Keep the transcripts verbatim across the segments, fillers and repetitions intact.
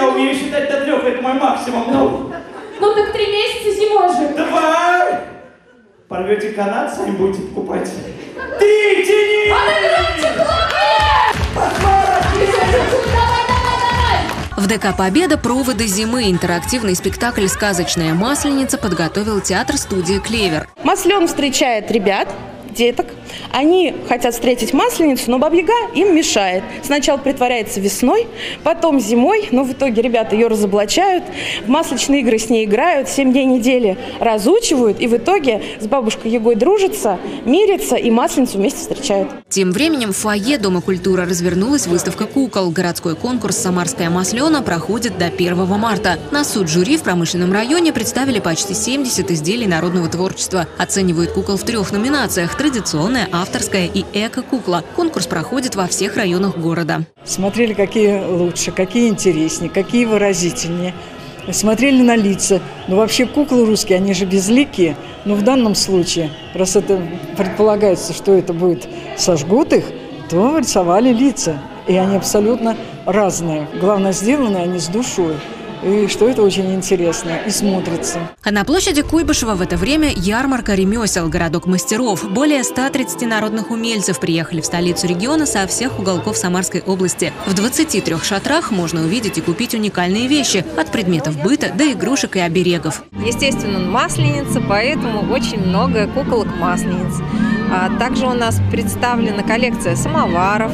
умею считать до трех, это мой максимум. Ну, ну так три месяца зимой же. Давай! Порвете канат, сами будете покупать. Ты тяни! А ну громче В ДК «Победа» проводы зимы. Интерактивный спектакль «Сказочная масленица» подготовил театр-студия «Клевер». Маслен встречает ребят, деток. Они хотят встретить масленицу, но Баба-Яга им мешает. Сначала притворяется весной, потом зимой, но в итоге ребята ее разоблачают, в масличные игры с ней играют, семь дней недели разучивают, и в итоге с бабушкой Ягой дружатся, мирятся и масленицу вместе встречают. Тем временем в фойе Дома культуры развернулась выставка кукол. Городской конкурс «Самарская маслена» проходит до первого марта. На суд жюри в промышленном районе представили почти семьдесят изделий народного творчества. Оценивают кукол в трех номинациях – традиционная, авторская и эко-кукла. Конкурс проходит во всех районах города. Смотрели, какие лучше, какие интереснее, какие выразительнее. Смотрели на лица. Но вообще куклы русские, они же безликие. Но в данном случае, раз это предполагается, что это будет сожгут их, то рисовали лица. И они абсолютно разные. Главное, сделаны они с душой. И что это очень интересно и смотрится. А на площади Куйбышева в это время ярмарка ремесел «Городок мастеров». Более ста тридцати народных умельцев приехали в столицу региона со всех уголков Самарской области. В двадцати трёх шатрах можно увидеть и купить уникальные вещи – от предметов быта до игрушек и оберегов. Естественно, масленица, поэтому очень много куколок-маслениц. А также у нас представлена коллекция самоваров,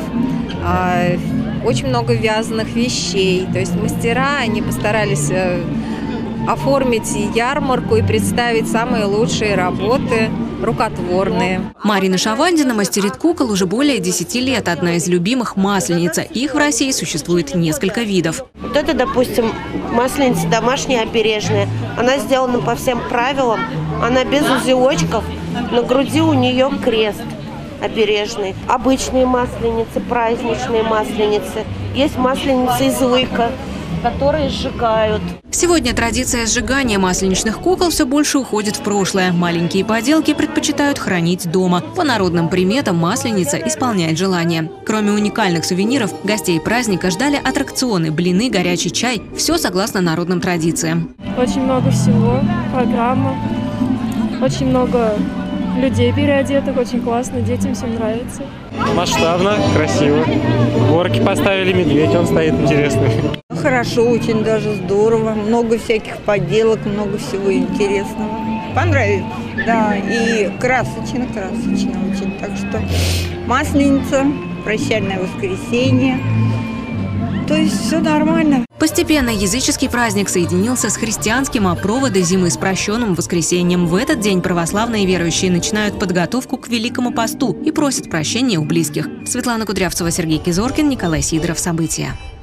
очень много вязаных вещей. То есть мастера, они постарались оформить ярмарку и представить самые лучшие работы рукотворные. Марина Шавандина мастерит кукол уже более десяти лет. Одна из любимых – масленица. Их в России существует несколько видов. Вот это, допустим, масленица домашняя обережная. Она сделана по всем правилам. Она без узелочков. На груди у нее крест обережный. Обычные масленицы, праздничные масленицы. Есть масленицы из лыка, которые сжигают. Сегодня традиция сжигания масленичных кукол все больше уходит в прошлое. Маленькие поделки предпочитают хранить дома. По народным приметам масленица исполняет желания. Кроме уникальных сувениров, гостей праздника ждали аттракционы, блины, горячий чай. Все согласно народным традициям. Очень много всего, программа, очень много людей переодетых, очень классно, детям всем нравится. Масштабно, красиво. Горки поставили, медведь, он стоит интересный. Хорошо, очень даже здорово. Много всяких поделок, много всего интересного. Понравилось, да, и красочно, красочно очень. Так что масленица, прощальное воскресенье. То есть все нормально. Постепенно языческий праздник соединился с христианским, а проводы зимы с прощенным воскресеньем. В этот день православные верующие начинают подготовку к Великому посту и просят прощения у близких. Светлана Кудрявцева, Сергей Кизоркин, Николай Сидоров. События.